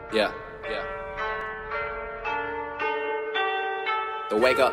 Yeah. The wake up.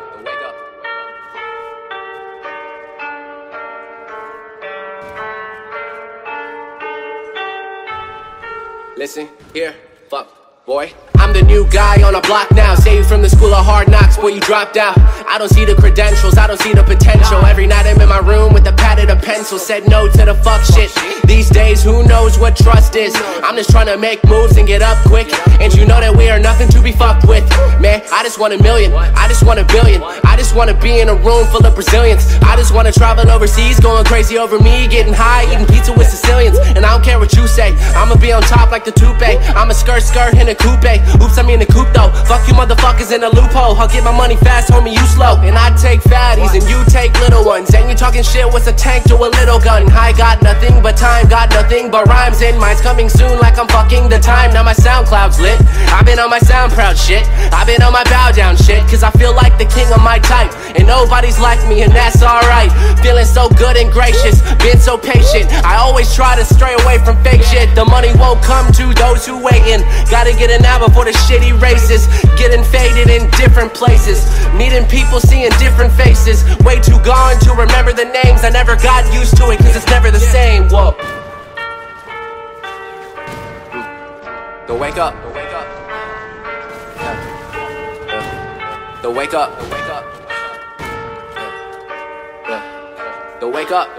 Listen, here, fuck, boy. I'm the new guy on a block now. Saved from the school of hard knocks, boy, you dropped out. I don't see the credentials, I don't see the potential. Every night I'm in my room with a pad and a pencil. Said no to the fuck shit. These days, who knows what trust is? I'm just trying to make moves and get up quick. And you know that we are nothing to be fucked with. Man, I just want a million, I just want a billion. I just want to be in a room full of Brazilians. I just want to travel overseas, going crazy over me, getting high, eating pizza with Sicilians. And I don't care what you say, I'ma be on top like the toupee. I'm a skirt in a coupe. Oops, I'm in the coupe though. Fuck you motherfuckers in a loophole. I'll get my money fast, homie, you slow. And I take fatties and you take little ones. And you talking shit, what's a tank to a little gun? I got nothing but time, got nothing but rhymes. And mine's coming soon like I'm fucking the time. Now my SoundCloud's lit, I've been on my SoundCloud shit. I've been on my bow down shit, cause I feel like the king of my type. And nobody's like me and that's alright. Feeling so good and gracious, been so patient. I always try to stray away from fake shit. The money won't come to those who waitin'. Gotta get it now before the shitty races. Getting faded in different places, meeting people, seeing different faces. Way too gone to remember the names. I never got used to it cause it's never the same. Whoa. The wake up. The wake up. The wake up. The wake up. The wake up.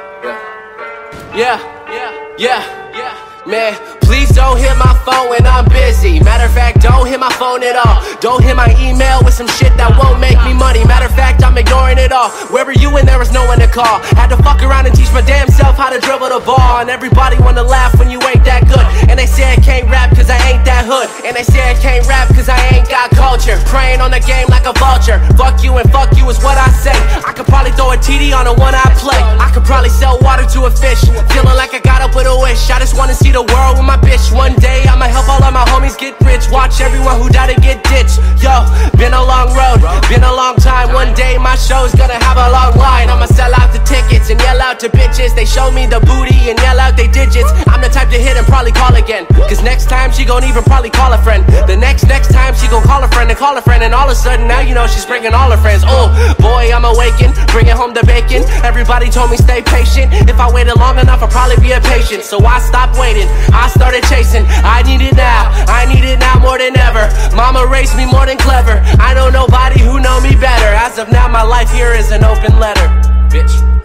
Yeah. Man, please don't hit my phone when I'm busy. Matter of fact, don't hit my phone at all. Don't hit my email with some shit that won't make me money. Matter of fact, I'm ignoring it all. Where were you when there was no one to call? Had to fuck around and teach my damn self how to dribble the ball. And everybody wanna laugh when you ain't that good. And they say I can't rap cause I ain't that hood. And they say I can't rap cause I ain't got culture. Praying on the game like a vulture. Fuck you and fuck you is what I say. I could probably throw a TD on a one-eye play. I could probably sell water to a fish. Feeling like I got up with a wish. I just wanna see the world with my bitch. One day I'ma help all of my homies get rich. Watch everyone who died to get ditched. Yo, been a long road, been a long time. One day my show's gonna have a long line. I'ma sell out the tickets and yell out to bitches. They show me the booty and yell out they digits. I'm the type to hit and probably call again, cause next time she gon' even probably call a friend. The next time she gon' call a friend and call a friend. And all of a sudden now you know she's bringing all her friends. Oh boy, I'm awakened, bringing home the bacon. Everybody told me stay patient. If I waited long enough I'll probably be impatient. So I stopped waiting, I started chasing. I need it now more than ever. Mama raised me more than clever. I know nobody who know me better. As of now my life here is an open letter, bitch.